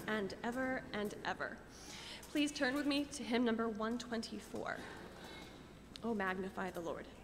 and ever and ever. Please turn with me to hymn number 124. O magnify the Lord.